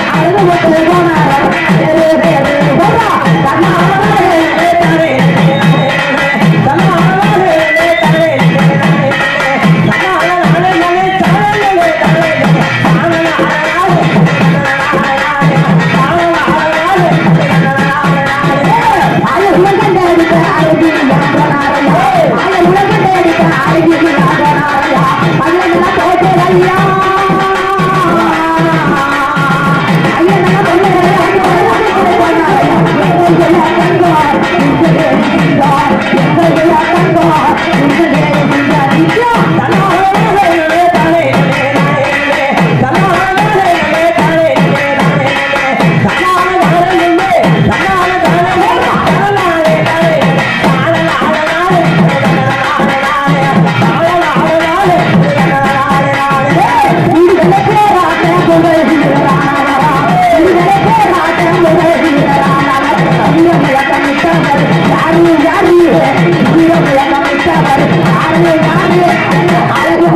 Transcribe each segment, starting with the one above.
I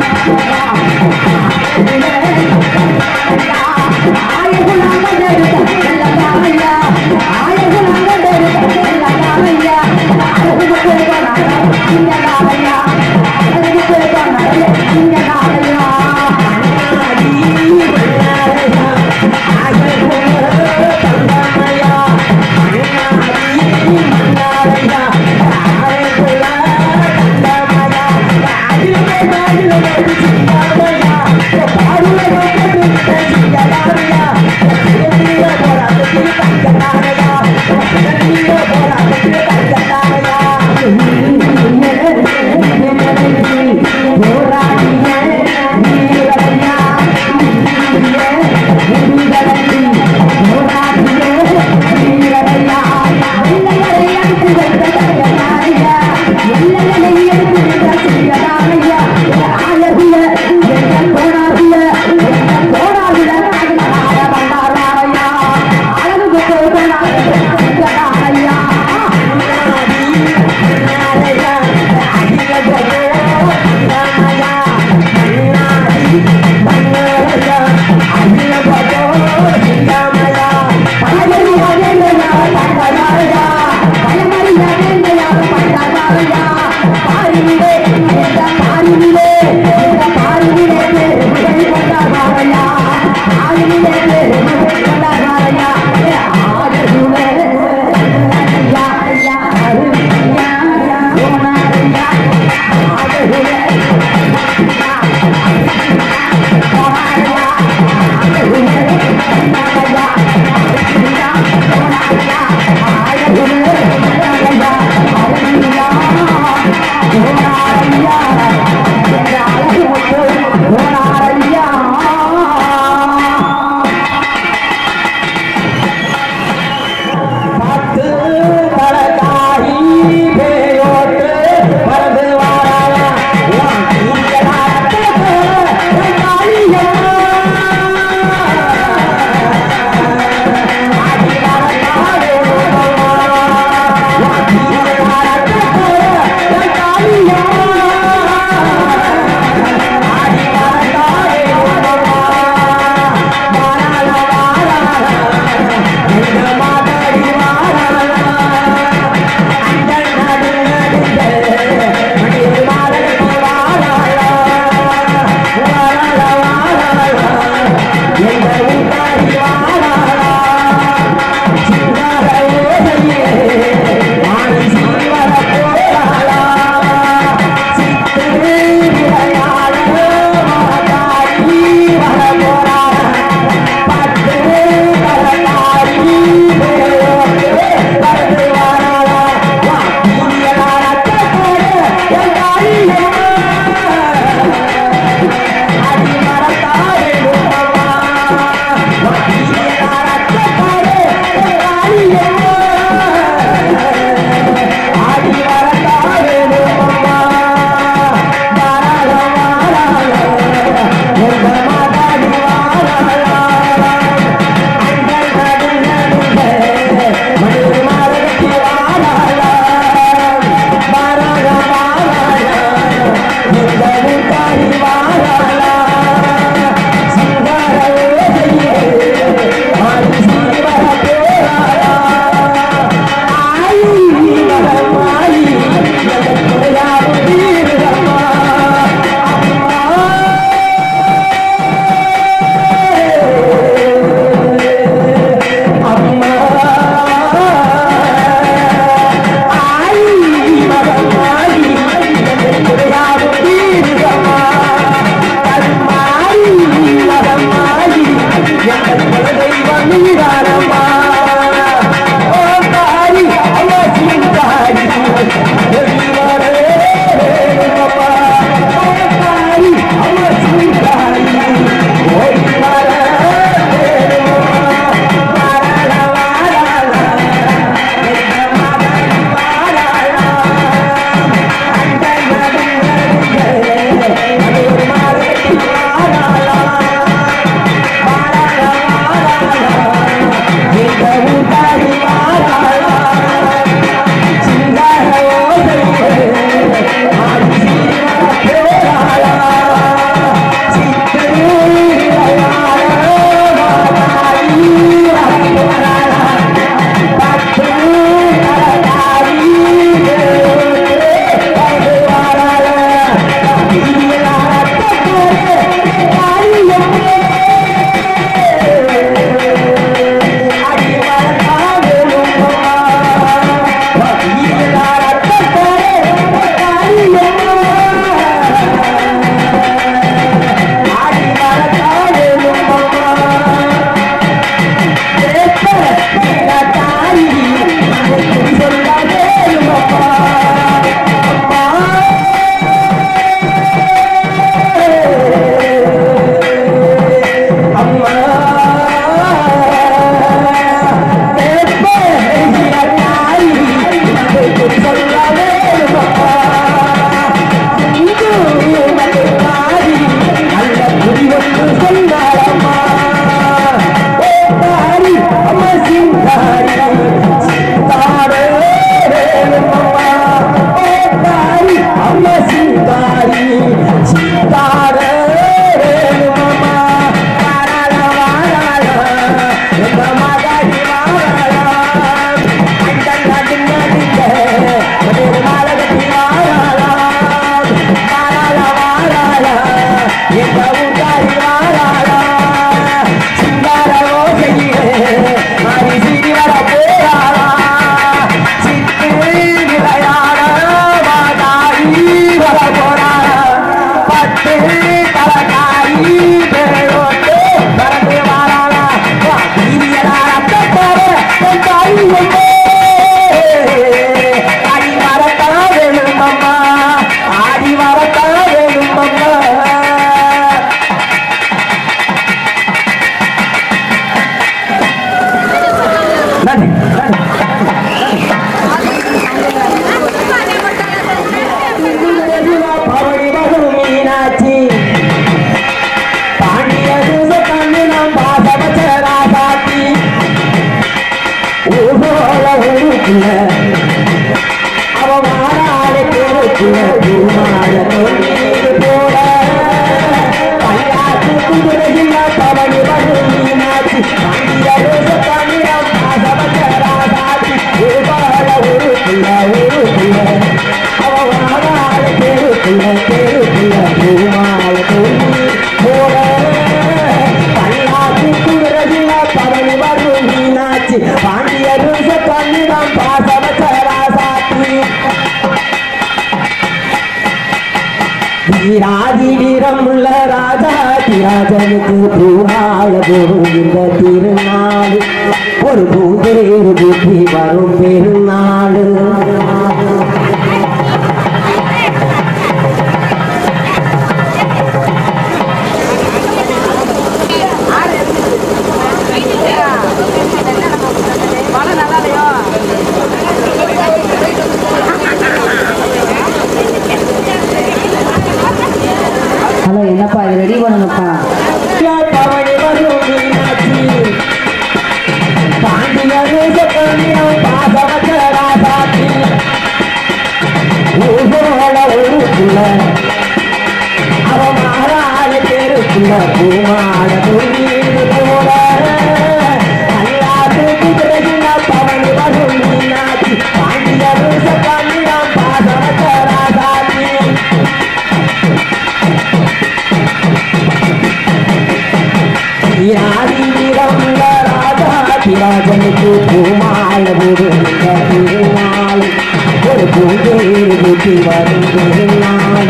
Thank you. வீரமுள்ள ராஜாதிராஜனுக்கு பூமால இந்த திருநாள் ஒரு பூந்தேறு புத்தி வரும் பெருநாள் என்னப்பா இது ரெடி பண்ணுங்கப்பா அவன் மாறாத பேருக்குள்ள பூமாட போல அல்லாத்துக்கு பிறகுனா பவனி வரும் மீனாட்சி பாண்டியரும் சப்பாண்டியம் பாசமச்சராசாத்தி வீரமுள்ள ராஜாதிராஜனுக்கு பூமால இந்த திருநாள் ஒரு பூந்தேறு புத்தி வரும் திருநாள்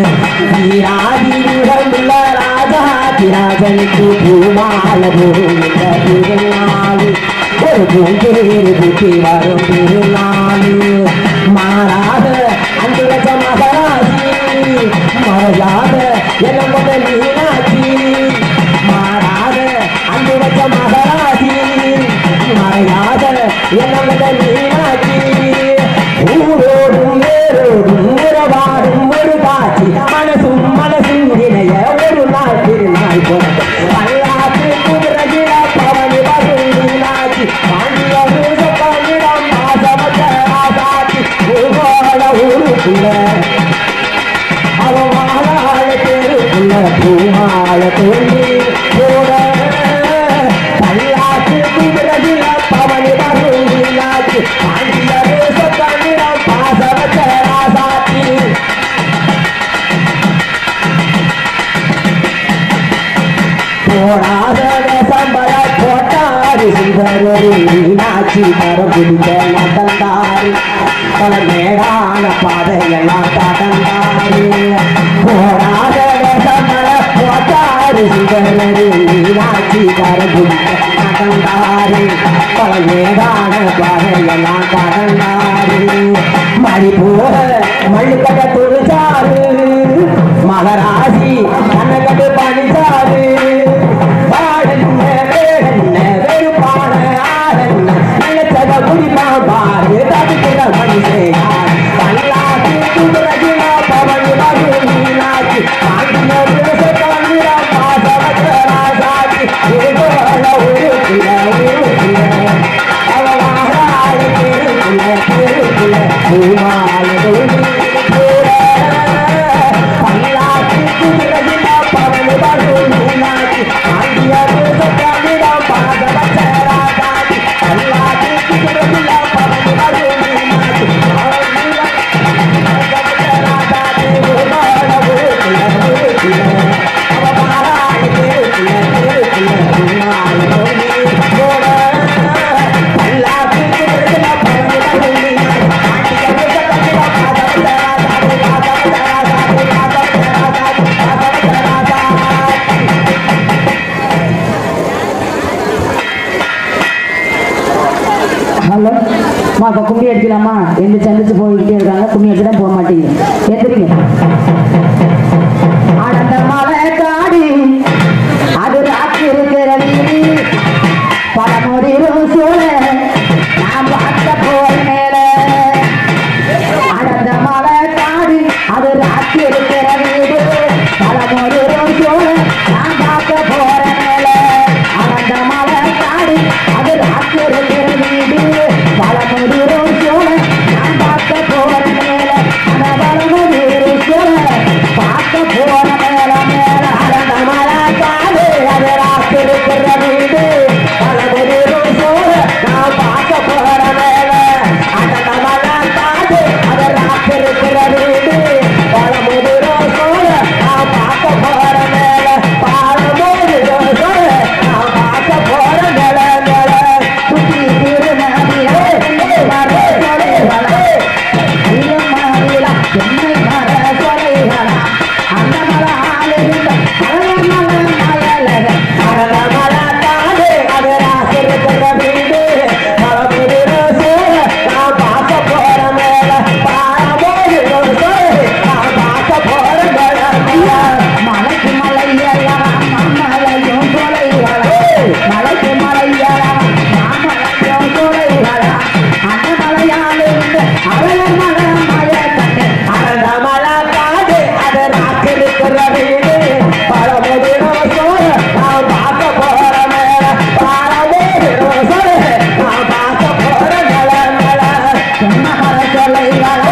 வீரமுள்ள ராஜாதிராஜனுக்கு பூமால இந்த திருநாள் ஒரு பூந்தேறு புத்தி வரும் திருநாள் மாறாத அந்த மகராசி மறையாத எல்லாம் மீனாட்சி மாறாத அந்த மகராசி மறையாத எல்லாம் மீனாட்சி ஊரோடும் வேரோடும் உறவாடும் ஒரு காட்சி மனசும் இணைய ஒரு நாள் திருநாள் போன்ற பல்லாற்று குதிரையில பவனி வரும் மீனாட்சி பாண்டியம் சப்பாண்டிடம் பாசமச்சராசாத்தி ஊருக்குள்ள அவன் மாலாள பேருக்குள்ள பூமாள தோண்டி போட பல்லாற்று குதிரையில பவனி வரும் மீனாட்சி பாண்டியம் சப்பாண்டிடம் பாசமச்சராசாத்தி போடாத சம்பள போட்டாரு சுந்தரரி மீனாட்சி மரம் பிடித்த நடந்தாரு பல மேடான பாதையெல்லாம் கடந்தாரு போடாத சம்பள போட்டாரு சுந்தரரி மீனாட்சி மரம் பிடித்த நடந்தாரு பல மேடான பாதையெல்லாம் கடந்தாரு மணி போல மல்லுக்கட்ட துடிச்சாரு மகராசி கண்ணக்கட்டு பணிச்சாரு பாரு தடுக்கிற மனுஷன் பல்லாக்கு குதிரையில பவனி வரும் மீனாட்சி பாசமச்சராசாத்தி ஊருக்குள்ள அவமானால பேருக்குள்ள பூமால பல்லாக்கு குதிரையில பவனி வரும் மீனாட்சி பாசமச்சராசாத்தி பல்லாக்கு குதிரையில பவனி வரும் மீனாட்சி ஊருக்குள்ள அப்ப கும்மி அடிக்கலாமா? எந்த சந்திச்சு போய்கிட்டே இருக்காங்க, கும்மி அடிச்சு தான் போக மாட்டீங்க. எந்திரிங்க. அடந்த மலை காடி அது ராக்கு இருக்கிற வீடு பழமுதிரும் சூழ நான் பார்க்க போற மேல. அடந்த மலை காடி அது ராக்கு இருக்கிற வீடு பழமுதிரும் சூழ நான் பார்க்க போற மேல. அடந்த மலை காடி அது ராக்கு இருக்கிற வீடு பழமுதிரும் சூழ நான் பார்க்க போற மேல. அந்த பழமுதிரும் சூழ பார்க்க போற மேல மேல. அடந்த மலை காடி அது ராக்கு இருக்கிற வீடு பழமுதிரும் சூழ நான் பார்க்க போற மேல. அடந்த மலை காடி அது ராக்கு இருக்கிற வீடு பழமுதிரும் சூழ நான் பார்க்க போற மேல. பழமுதிரும் சூழ நான் பார்க்க போற மேல மேல. சுத்தி திருநதியே வர சொலைகளா ஐயம் மாறிலா என்னை வர சொலைகளா அந்த மலை ஆளுகின்ற அழக மலை மயலக. அழக மலை காடு அது ராசி இருக்கிற வீடு பழமுதிரும் சூழ நான் பார்க்க போற மேல. பழமுதிரும் சூழ நான் பார்க்க போற மேல மேல. மலைக்கு மலையலா மாமலையும் சொலைகளா மலைக்கு மலையலா மாமலையும் சொலைகளா அந்த மலையாளுகின்ற அழக மலை மயக்கட்டு. அழக மலை காடு அது ராசி இருக்கிற வீடு பழமுதிரும் சூழ நான் பார்க்க போற மேல. பழமுதிரும் சூழ நான் பார்க்க போற மேல மேல. என்ன மர சொல்லைகளா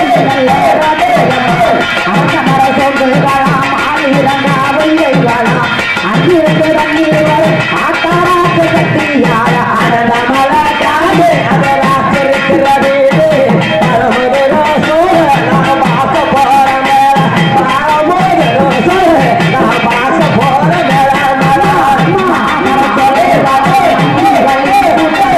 அரச மர சொல்லுகளா மாநிலங்க அவைகளா அங்கிருந்து ரங்கீர்கள் ஆத்தாராக்கு கட்டியார. அடந்த மலை காடு அது ராசி இருக்கிற வீடு பழமுதிரும் சூழ நான் பார்க்க போற மேல. பழமுதிரும் சூழ நான் பார்க்க போற மேல மேல. மாமர சொல்லைகளா மந்திகளின்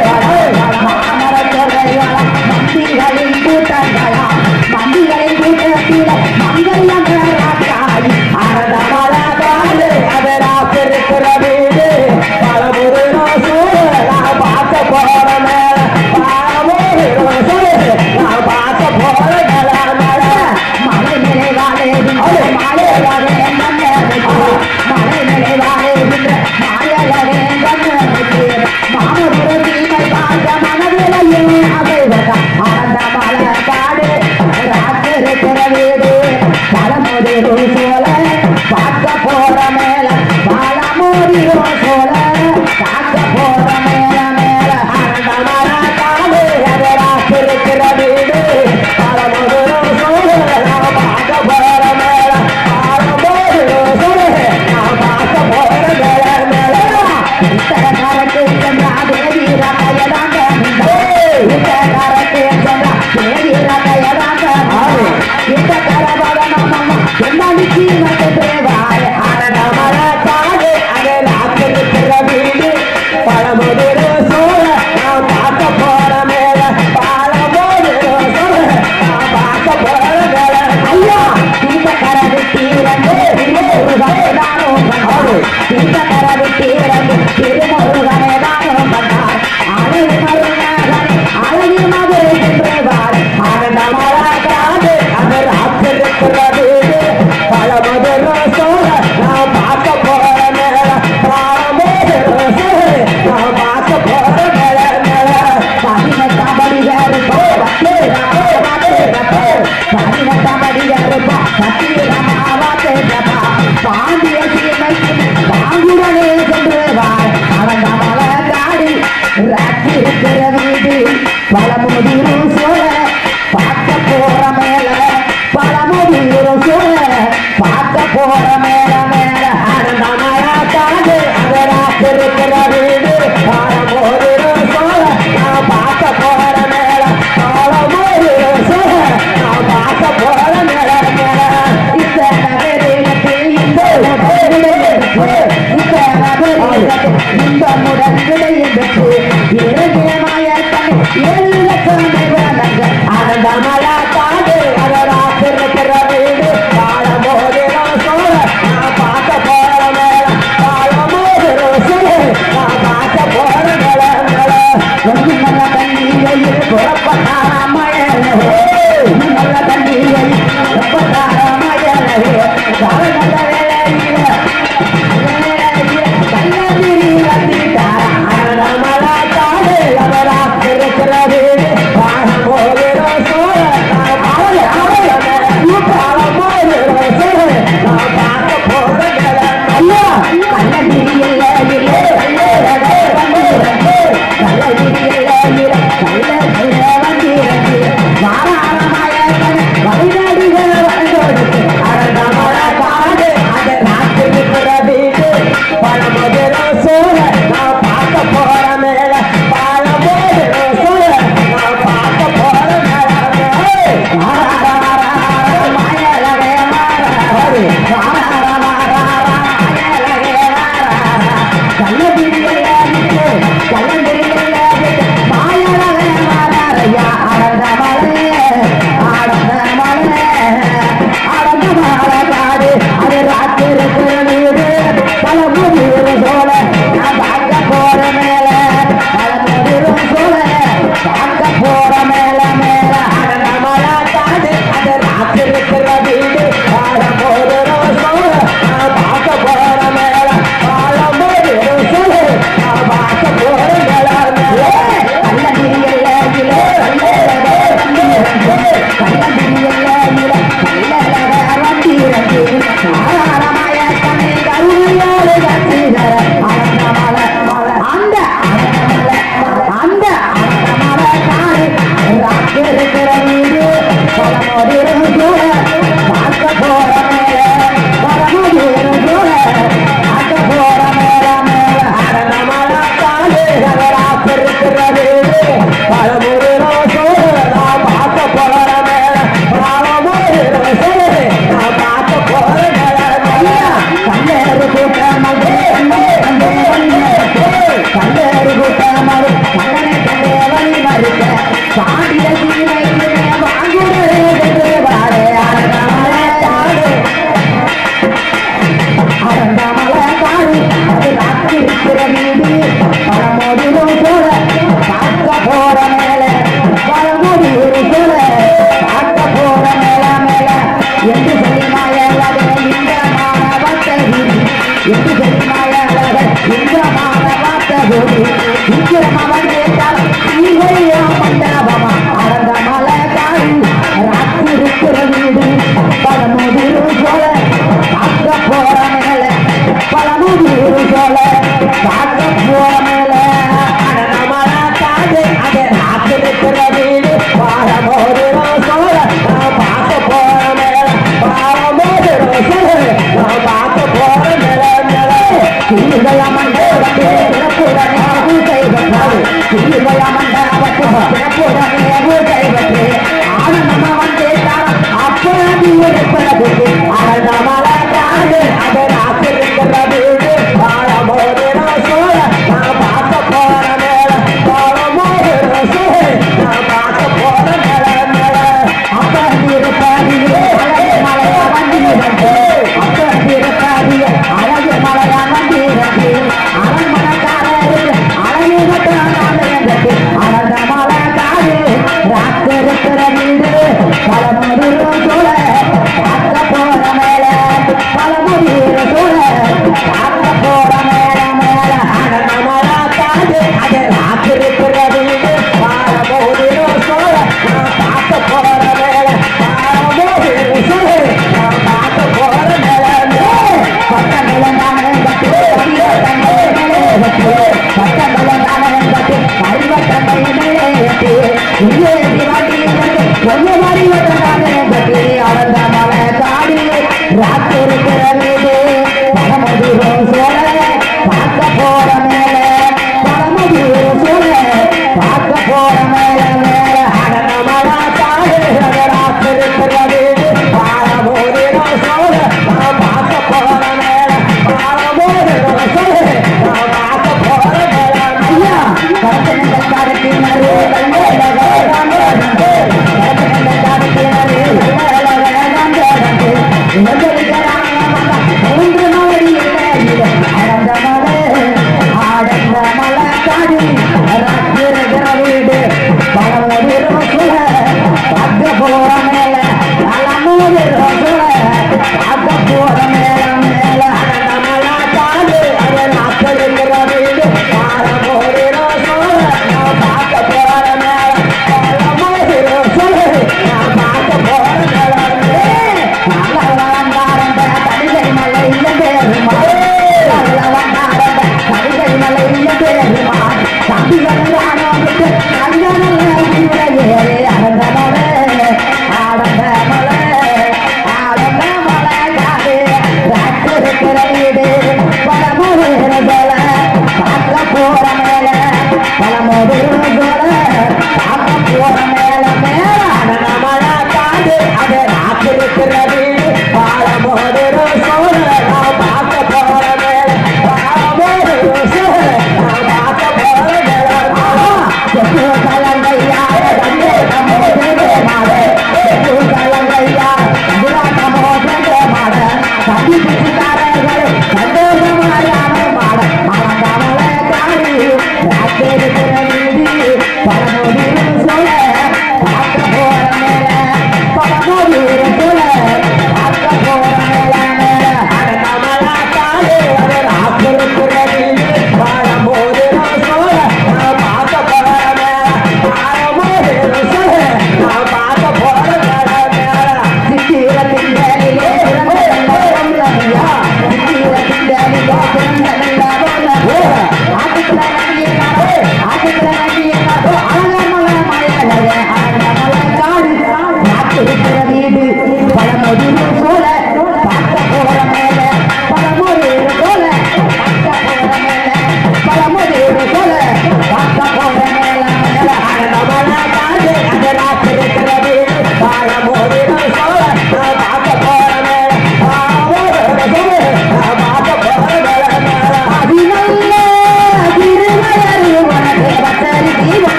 கூட்டங்களா மந்திகளின் கூட்டத்தில மங்கல்யம் ராக்காடி. அடந்த மலை காடு அது ராசி இருக்கிற வீடு பழமுதிரும் சூழ நான் பார்க்க போற மேல. பழமுதிரும் சூழ நான் பார்க்க போற மேல மேல. மலை நிலை வாழேகின்ற மாயலகே மன்னனுக்கு மலை நிலை வாழேகின்ற மாயலகே மன்னனுக்கு மாமதுர தீமை பார்க்க மனதிலையும் அசைவதா. அடந்த மலை காடு ராக்கு இருக்கிற வீடு பழமுதிரும் சூழ பார்க்க போற மேல. பழமுதிரும் சூழ பார்க்க போற மேல மேல. அடந்த மலை காடு அது ராக்கு இருக்கிற வீடு பழமுதிரும் சூழ நான் பார்க்க போற மேல. பழமுதிரும் சூழ நான் பார்க்க போற மேல மேல. இத்தகரத்து சென்றா தேவி ரகையதாங்க இத்தகரத்து சென்றா தேவி ரகையதாங்க இத்தகரபதனமம்மா என்னடிக்கு நட்டுவாய். அடந்த மலை காடு அது ராக்கு இருக்கிற வீடு பழமுதிரும் சூழ நான் பார்க்க போற மேல. பழமுதிரும் சூழ நான் பார்க்க போற மேல. ஐயா இந்த கரவு தீரந்து திருமுருகனேதானும் கண்டார். இந்த கரவு தீரந்து திருமுருகனேதானும் கண்டார். அழகு மருமகன் அழகு மதுரை சென்றவார். அடந்த மலை காடு அது ராக்கு இருக்கிற வீடு பழமுதிரும் சூழ நான் பார்க்க போற மேல. பழமுதிரும் சூழ நான் பார்க்க போற மேல மேல. பதினெட்டாம் படி வேறுபா பதினெட்டாம் படி வேறுபா சத்திரமாவா பாண்டிய சீமைக்கு பாங்குடனே சென்றவார். அடந்த மலை காடு ராக்கு இருக்கிற வீடு பழமுதிரும் சூழ பார்க்க போற மேல. பழமுதிரும் சூழ பார்க்க போற மேல மேல. அடந்த மலை காடு அது ராக்கு இருக்கிற வீடு பழமுதிரும் சூழ நான் பார்க்க போற மேல. பழமுதிரும் சூழ நான் பார்க்க போற மேல மேல. இந்த நகரத்தில் இந்த முடன் கிடையாது இறங்கியமாய ஏழு லட்சம் அடந்த மலை காடு அது ராக்கு இருக்கிற வீடு பழமுதிரும் சூழ நான் பார்க்க போற மேல. பழமுதிரும் சூழ நான் பார்க்க போற மேல மேல. ஒன்று நல்ல தண்ணி புறப்ப Para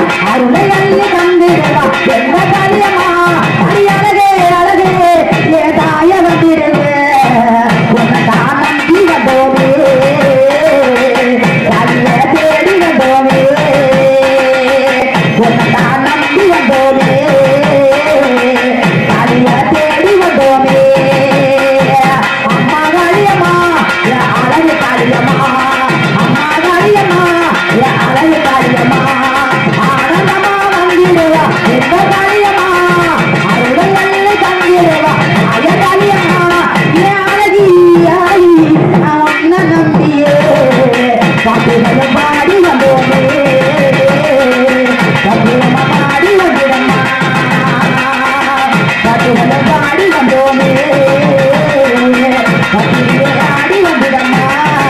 அருளை அள்ளி தந்திடுவா எந்த காரியமா அடி அழகே அழகே ஏதாய வந்திருவே உன்னை தான் நம்பி வந்தோமே அடிய தேடி வந்தோமே உன்னை தான் நம்பி வந்தோமே அடிய தேடி வந்தோமே அம்மா காளியம்மா அழகு காளியம்மா அம்மா காளியம்மா அழகு காளியம்மா ஆனந்தமா வந்திடுவா எந்த காளியம்மா அருளை அள்ளி தந்திடுவா அய காளியம்மா அழகி ஆயி உன்னை நம்பியே பாட்டுகளும் பாடி வந்தோமே பாட்டுமா பாடி வந்திடம்மா பாட்டுகளும் பாடி வந்தோமே பாட்டுகளே ஆடி வந்திடம்மா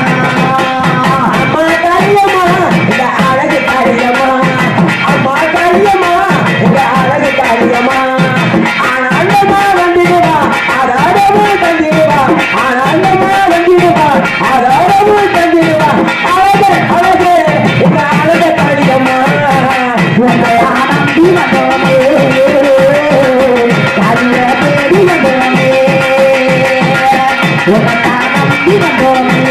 அம்மா காளியம்மா இந்த அழகு காளியம்மா அம்மா காளியம்மா இந்த அழகு காளியம்மா ஆனந்தமா வந்திடுவா ஆதாரமா தந்திடுவா ஆனந்தமா வந்திடுவா ஆதாரமா தந்திடுவா அழகு அழகு இந்த அழகு காளியம்மா உன்னை நம்பி வந்தோமே காளிய தேடி வந்தோமே உன்னை நம்பி வந்தோமே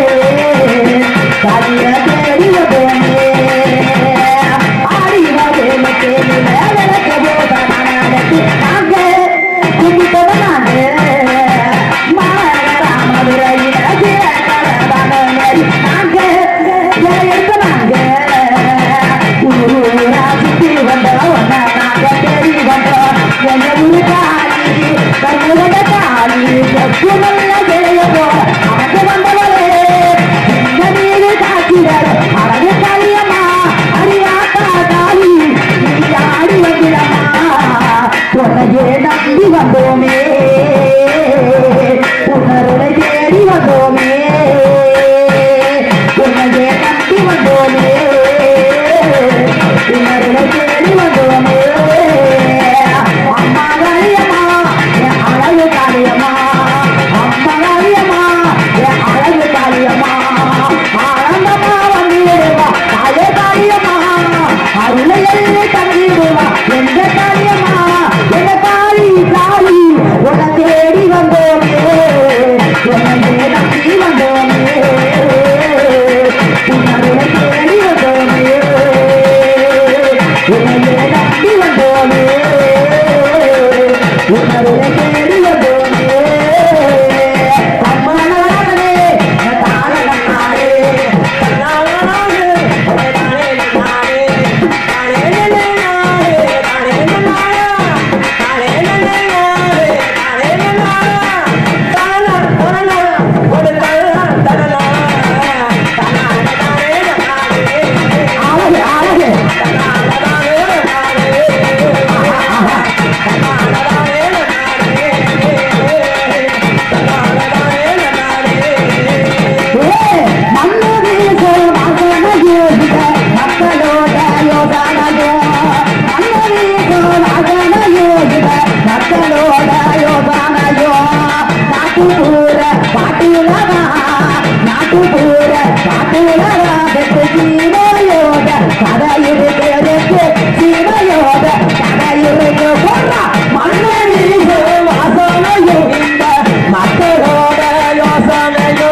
காளிய தேடி வந்தோமே ஆடி வந்தேனுக்கு விளக்க போத நடத்தி நாங்க கும்பிட்டவ நாங்க மதுரையில நாங்க இருக்க நாங்க ஊரா சுத்தி வந்தோம் நாங்க தேடி வந்தோம் எங்க ஊரு காளி கண்ணுல காளி செப்பு நல்ல விளைய போல அவங்க வந்தவளே இந்த நீரு காட்சிகள் அழகு காளியம்மா அறியாத்தா காளி நீ ஆடி வந்திடம்மா உன்னையே நம்பி வந்தோமே உன்னருளை தேடி வந்தோமே உன்னையே நம்பி வந்தோமே உன்னருளை தேடி வந்தோமே அம்மா காளியம்மா அழகு காளியம்மா அம்மா காளியம்மா அழகு காளியம்மா ஆனந்தமா வந்திடுவா தாய காளியம்மா அருளை அள்ளி தந்திடுவா எந்த காளியம்மா எந்த காளி காளி உன்னை தேடி வந்தோமே உன்னையே நம்பி வந்தோமே உன்னருளை தேடி வந்தோமே உன்னையே நம்பி வந்தோமே உன்னருளை தேடி வந்தோமே அம்மா நாளே தாளே நாளே அழகு அழகு மக்களோட யோசனையோ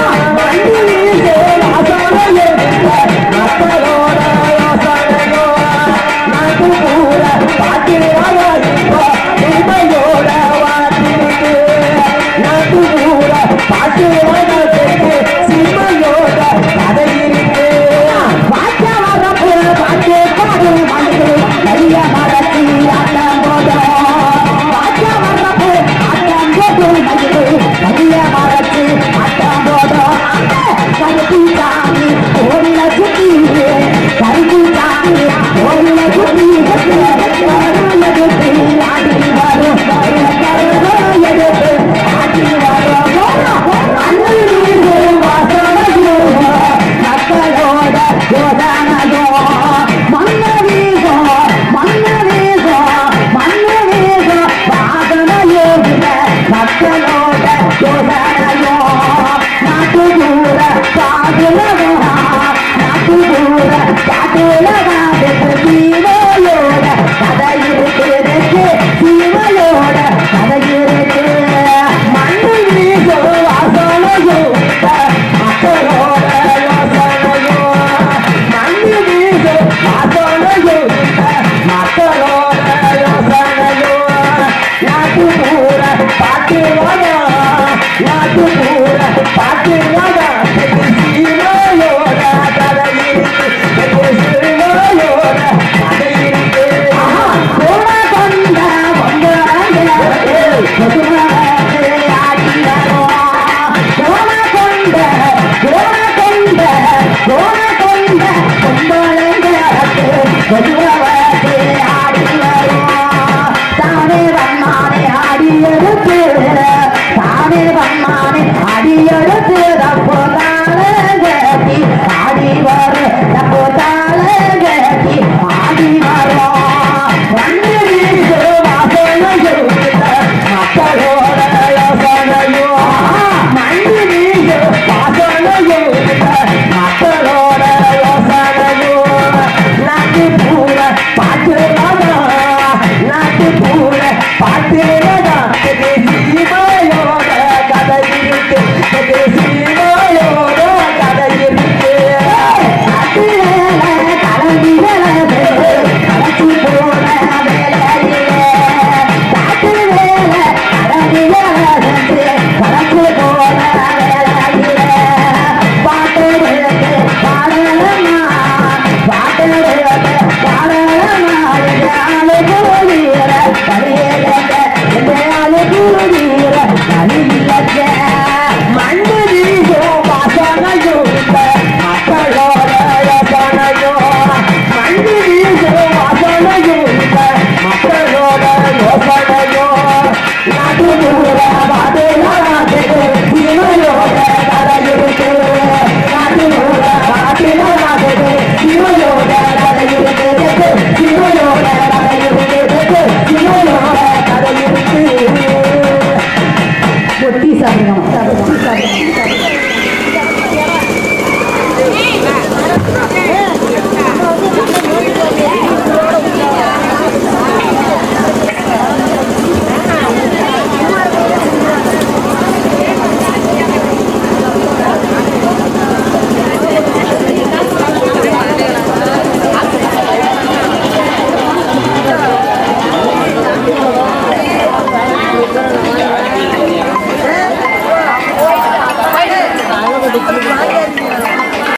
மக்களோட யோசனையோ நாட்டு பூர பாட்டியோட உண்மையோட வாட்டிருக்கு நாட்டு பூர பாட்டியோட சிம்மையோட கதை இருக்கு பாட்ட வரப்பு பாட்டு வாசனையோ மக்களோட யோசனையோ நாட்டு பூர பாட்டு வாயா நாட்டு பூர பாட்டு வாயா சீமையோட தலையிருக்கு சீமையோட தலையிருக்கு கோண கொண்ட கொம்பளைங்க